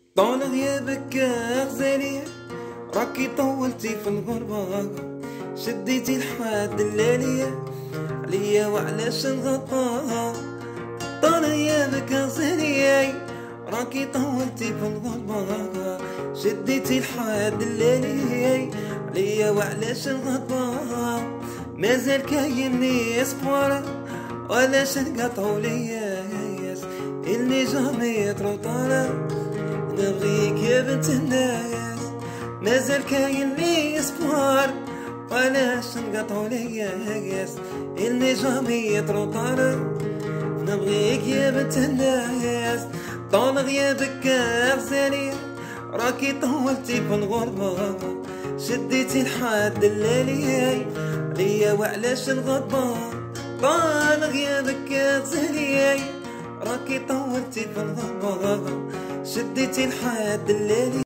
طال غيابك يا غزالي، راكي طولتي في الغربة، شديتي لحد الليلية عليا وعلاش نغطى. طال غيابك يا غزالي، راكي طولتي في الغربة، شديتي لحد الليلية عليا وعلاش نغطى. مازال كاين لي اسبوار وعلاش نقطعو ليا اللي جامي تروطالة. نبغيك يا بنت الناس، مازال كاين لي اسبوار وعلاش نقطعو ليا اللي جامي تروطالة. نبغيك يا بنت الناس، طال غيابك يا غزالي، راكي طولتي في الغربة، شديتي لحد الليلي عليا وعلاش الغضبة. طال غيابك يا غزالي، راكي طولتي في الغربة، شديتي لحد الليلي.